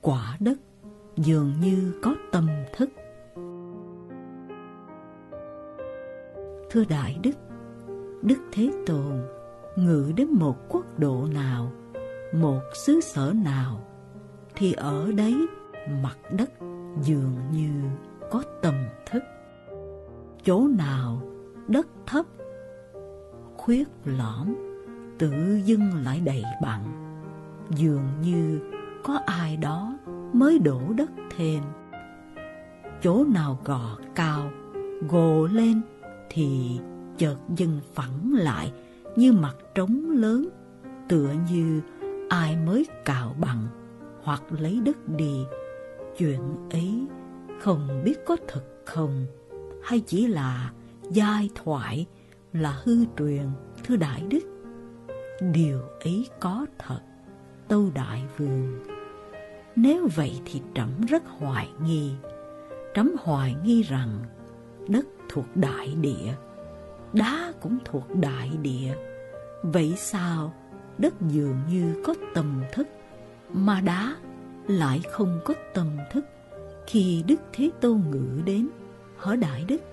quả đất dường như có tâm thức. Thưa Đại Đức, Đức Thế Tôn ngự đến một quốc độ nào, một xứ sở nào, thì ở đấy mặt đất dường như có tâm thức. Chỗ nào đất thấp, khuyết lõm, tự dưng lại đầy bằng, dường như có ai đó mới đổ đất thêm. Chỗ nào gò cao, gồ lên, thì chợt dưng phẳng lại như mặt trống lớn, tựa như ai mới cào bằng hoặc lấy đất đi. Chuyện ấy không biết có thật không, hay chỉ là giai thoại, là hư truyền, thưa Đại Đức? Điều ấy có thật, Tâu Đại Vương. Nếu vậy thì trẫm rất hoài nghi. Trẫm hoài nghi rằng đất thuộc đại địa, đá cũng thuộc đại địa. Vậy sao đất dường như có tâm thức, mà đá lại không có tâm thức khi Đức Thế Tôn ngự đến, hả Đại Đức?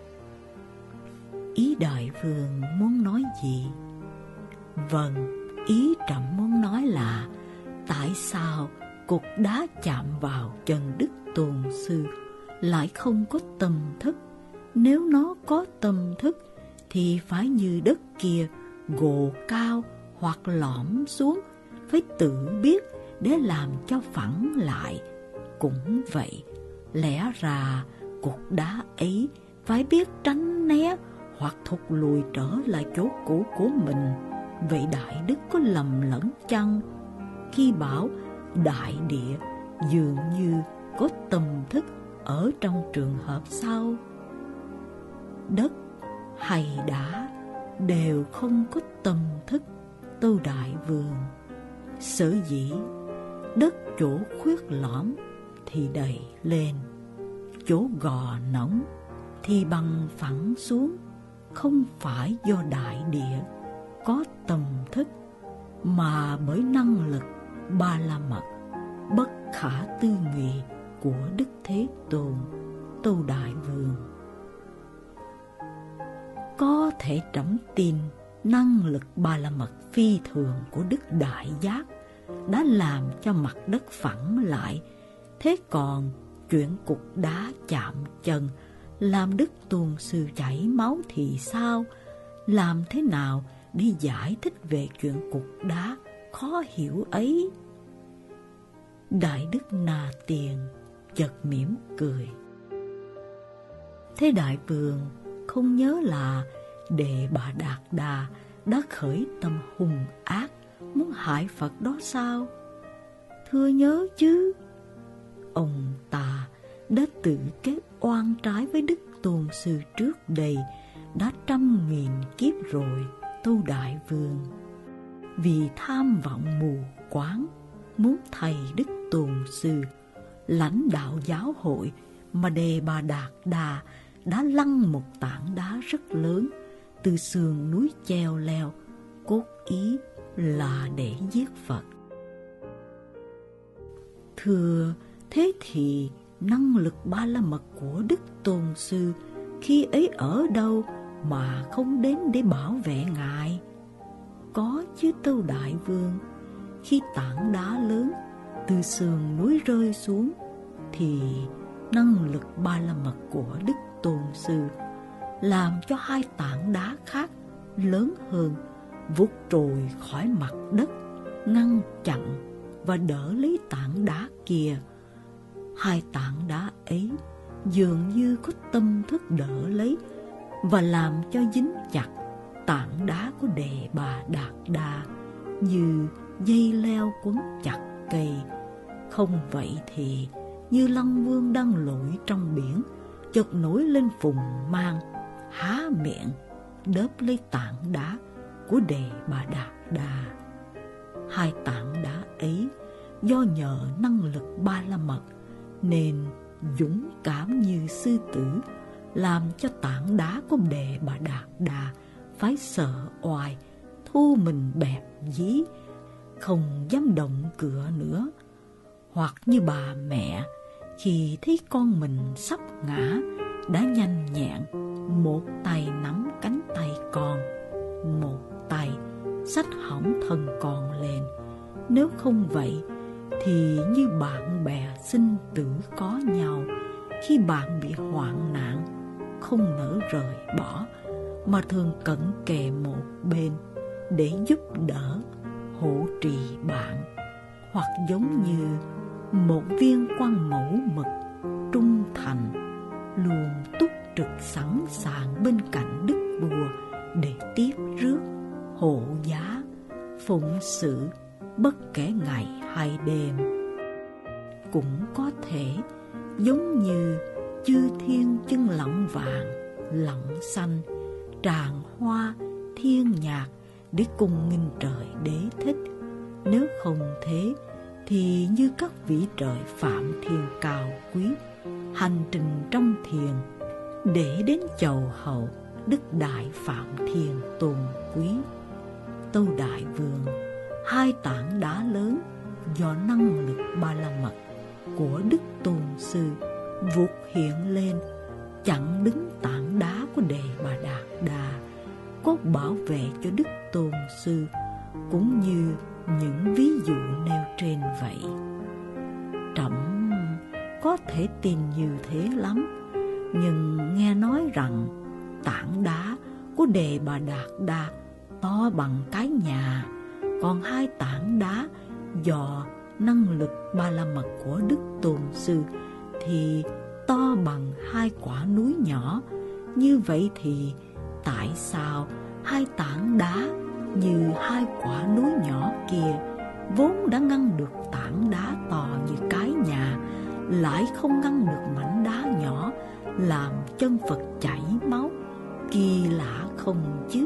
Ý Đại Vương muốn nói gì? Vâng, ý trẫm muốn nói là tại sao cục đá chạm vào chân Đức Tôn Sư lại không có tâm thức? Nếu nó có tâm thức thì phải như đất kia gồ cao hoặc lõm xuống, phải tự biết để làm cho phẳng lại. Cũng vậy, lẽ ra cục đá ấy phải biết tránh né hoặc thụt lùi trở lại chỗ cũ của mình. Vậy Đại Đức có lầm lẫn chăng khi bảo đại địa dường như có tâm thức ở trong trường hợp sau? Đất hay đá đều không có tâm thức, Tâu Đại Vương. Sở dĩ đất chỗ khuyết lõm thì đầy lên, chỗ gò nóng thì bằng phẳng xuống, không phải do đại địa có tâm thức, mà bởi năng lực Ba La Mật bất khả tư nghị của Đức Thế Tôn, Tâu Đại Vương. Có thể trẫm tin năng lực Ba La Mật phi thường của Đức Đại Giác đã làm cho mặt đất phẳng lại. Thế còn chuyện cục đá chạm chân làm Đức Tôn Sư chảy máu thì sao? Làm thế nào để giải thích về chuyện cục đá khó hiểu ấy? Đại Đức Na Tiền chợt mỉm cười. Thế Đại Vương không nhớ là Đề Bà Đạt Đà đã khởi tâm hung ác muốn hại Phật đó sao? Thưa nhớ chứ. Ông ta đã tự kết oan trái với Đức Tôn Sư trước đây đã 100.000 kiếp rồi, Tâu Đại Vương. Vì tham vọng mù quáng muốn thầy Đức Tôn Sư lãnh đạo giáo hội, mà Đề Bà Đạt Đà đã lăn một tảng đá rất lớn từ sườn núi treo leo, cốt ý là để giết Phật. Thưa, thế thì năng lực Ba La Mật của Đức Tôn Sư khi ấy ở đâu mà không đến để bảo vệ Ngài? Có chứ, Tâu Đại Vương. Khi tảng đá lớn từ sườn núi rơi xuống thì năng lực Ba La Mật của Đức Tôn Sư làm cho hai tảng đá khác lớn hơn vụt trồi khỏi mặt đất, ngăn chặn và đỡ lấy tảng đá kia. Hai tảng đá ấy dường như có tâm thức đỡ lấy và làm cho dính chặt tảng đá của Đề Bà Đạt Đà như dây leo quấn chặt cây. Không vậy thì như Long Vương đang lội trong biển, chợt nổi lên phùng mang, há miệng đớp lấy tảng đá của Đề Bà Đạt Đà. Hai tảng đá ấy do nhờ năng lực Ba La Mật nên dũng cảm như sư tử, làm cho tảng đá của Đề Bà Đạt Đà phải sợ oai, thu mình bẹp dí, không dám động cựa nữa. Hoặc như bà mẹ khi thấy con mình sắp ngã đã nhanh nhẹn một tay nắm cánh tay con, một tay xách hỏng thân con lên. Nếu không vậy thì như bạn bè sinh tử có nhau khi bạn bị hoạn nạn, không nỡ rời bỏ mà thường cận kề một bên để giúp đỡ, hộ trì bạn. Hoặc giống như một viên quan mẫu mực trung thành, luôn túc trực sẵn sàng bên cạnh đức vua để tiếp rước, hộ giá, phụng sự bất kể ngày hay đêm. Cũng có thể giống như chư thiên chân lọng vàng, lọng xanh, tràng hoa, thiên nhạc để cùng nghinh trời đế thích. Nếu không thế thì như các vị trời phạm thiên cao quý, hành trình trong thiền để đến chầu hậu đức đại phạm thiên tôn quý. Tâu Đại Vương, hai tảng đá lớn do năng lực Ba La Mật của Đức Tôn Sư vụt hiện lên, chặn đứng tảng đá của Đề Bà Đạt Đa, có bảo vệ cho Đức Tôn Sư, cũng như những ví dụ nêu trên vậy. Trẫm có thể tin như thế lắm, nhưng nghe nói rằng tảng đá của Đề Bà Đạt Đa to bằng cái nhà, còn hai tảng đá do năng lực Ba La Mật của Đức Tôn Sư thì to bằng hai quả núi nhỏ. Như vậy thì tại sao hai tảng đá như hai quả núi nhỏ kia vốn đã ngăn được tảng đá to như cái nhà, lại không ngăn được mảnh đá nhỏ làm chân Phật chảy máu? Kỳ lạ không chứ?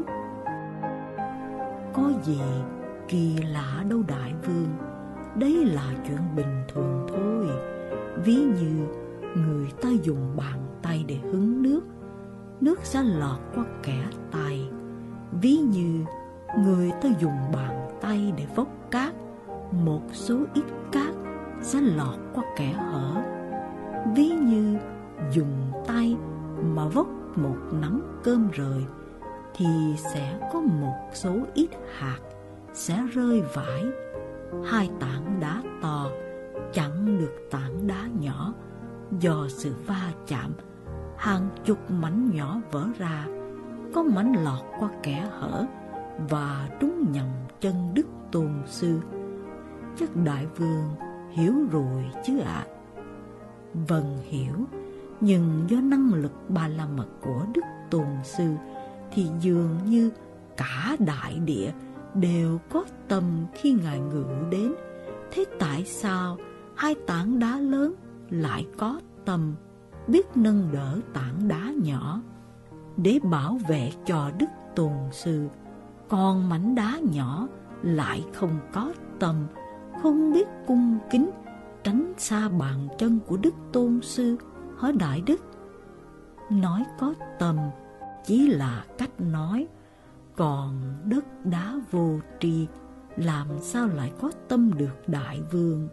Có gì kỳ lạ đâu Đại Vương, đấy là chuyện bình thường thôi. Ví như người ta dùng bàn tay để hứng nước, nước sẽ lọt qua kẽ tay. Ví như người ta dùng bàn tay để vốc cát, một số ít cát sẽ lọt qua kẽ hở. Ví như dùng tay mà vốc một nắm cơm rời thì sẽ có một số ít hạt sẽ rơi vãi. Hai tảng đá to chặn được tảng đá nhỏ, do sự va chạm hàng chục mảnh nhỏ vỡ ra, có mảnh lọt qua kẽ hở và trúng nhầm chân Đức Tôn Sư. Chắc Đại Vương hiểu rồi chứ ạ? Vâng, hiểu. Nhưng do năng lực Ba La Mật của Đức Tôn Sư thì dường như cả đại địa đều có tâm khi Ngài ngự đến. Thế tại sao hai tảng đá lớn lại có tâm biết nâng đỡ tảng đá nhỏ để bảo vệ cho Đức Tôn Sư, còn mảnh đá nhỏ lại không có tâm, không biết cung kính tránh xa bàn chân của Đức Tôn Sư? Hỏi Đại Đức, nói có tâm chỉ là cách nói, còn đất đá vô tri làm sao lại có tâm được Đại Vương?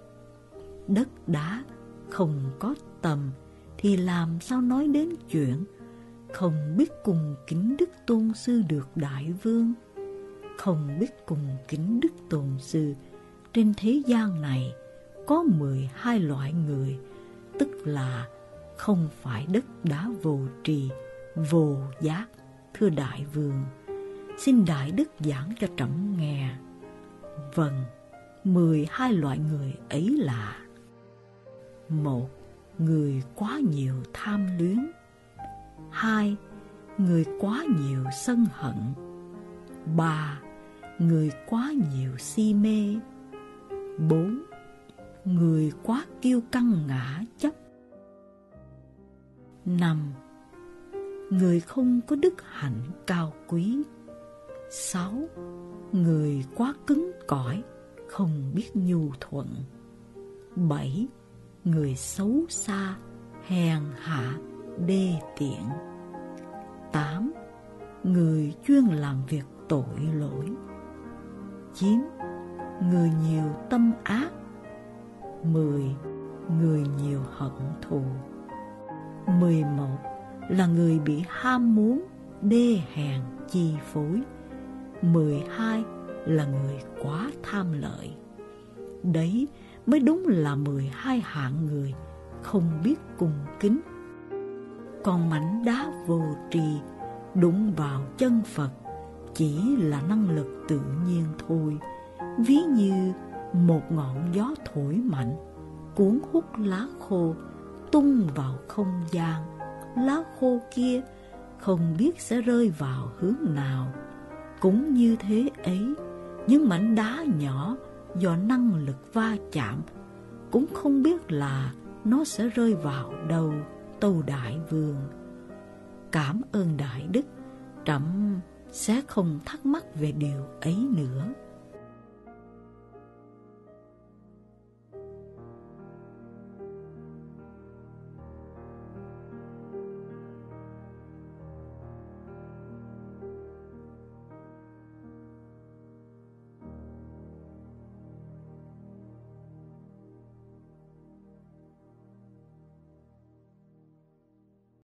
Đất đá không có tâm thì làm sao nói đến chuyện không biết cung kính Đức Tôn Sư được Đại Vương? Không biết cung kính Đức Tôn Sư, trên thế gian này có 12 loại người, tức là không phải đất đá vô tri, vô giác. Thưa Đại Vương, xin Đại Đức giảng cho trẫm nghe. Vâng, 12 loại người ấy là: 1. Người quá nhiều tham luyến. 2. Người quá nhiều sân hận. 3. Người quá nhiều si mê. 4. Người quá kiêu căng ngã chấp. 5. Người không có đức hạnh cao quý. 6. Người quá cứng cỏi, không biết nhu thuận. 7. Người xấu xa, hèn hạ, đê tiện. 8. Người chuyên làm việc tội lỗi. 9. Người nhiều tâm ác. 10. Người nhiều hận thù. 11. Là người bị ham muốn, đê hèn chi phối. 12. Là người quá tham lợi. Đấy mới đúng là 12 hạng người không biết cung kính. Còn mảnh đá vô tri đụng vào chân Phật chỉ là năng lực tự nhiên thôi, ví như một ngọn gió thổi mạnh cuốn hút lá khô tung vào không gian. Lá khô kia không biết sẽ rơi vào hướng nào. Cũng như thế ấy, những mảnh đá nhỏ do năng lực va chạm cũng không biết là nó sẽ rơi vào đâu. Tâu Đại Vương: Cảm ơn Đại Đức, trẫm sẽ không thắc mắc về điều ấy nữa.